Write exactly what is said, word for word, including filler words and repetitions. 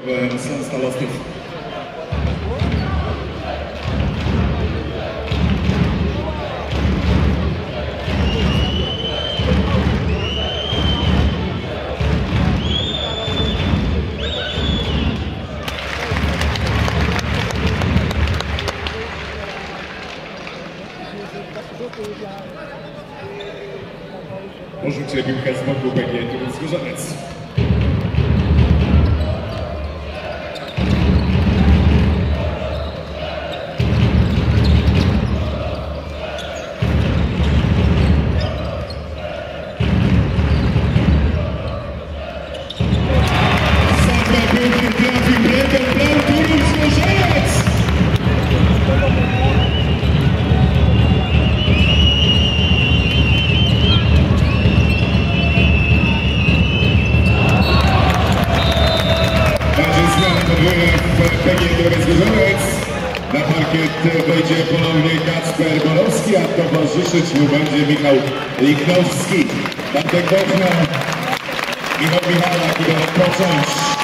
Są Stalostów. Porzucie piłkę z boku P G Turów Zgorzelec. Na parkiet wejdzie ponownie Kacper Borowski, a towarzyszyć mu będzie Michał Liknowski. Bartek Bochna, Michał Michalak i będą począć.